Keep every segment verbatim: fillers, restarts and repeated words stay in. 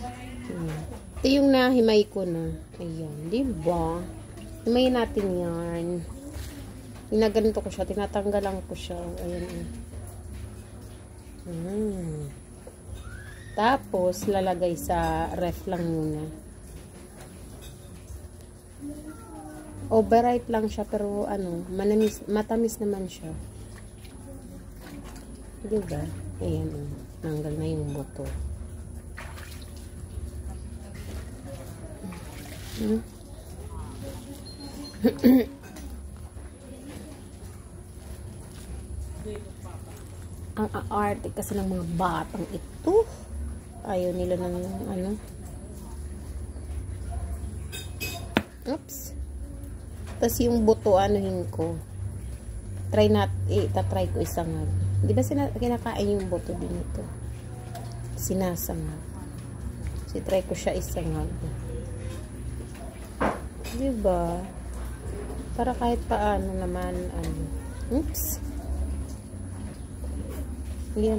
Hmm. Ito yung nahimay ko na. Ayan, diba? Himayin natin yan. Ginaganito ko siya. Tinatanggalan ko siya. Ayan. Hmm. Tapos, lalagay sa ref lang muna. Overripe lang siya, pero ano, manamis, matamis naman siya. Diba? Ayan, oh. Nanggal na yung buto. Hmm? Ang aarte kasi ng mga batang ito. Ayaw nila ng ano. Oops. Tapos yung buto, anuhin ko. Try nat, eh, tatry ko isangag. Di ba sina, kinakain yung buto din ito? Sinasangag. Si try ko siya isangag. Di ba? Para kahit paano naman, ano. Oops. Yan.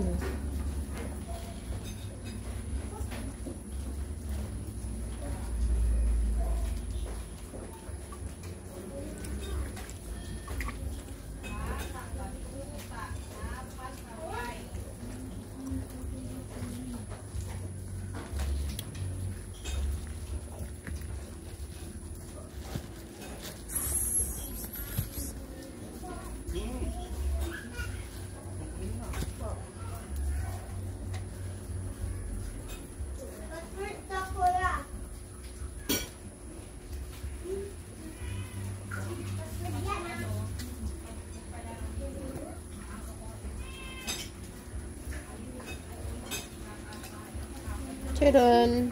Charon.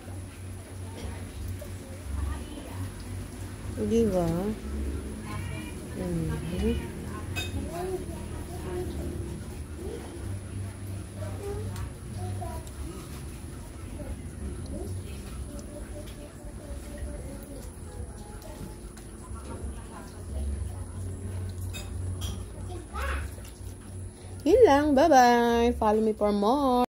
Di ba? Mm-hmm. Yun lang. Bye-bye. Follow me for more.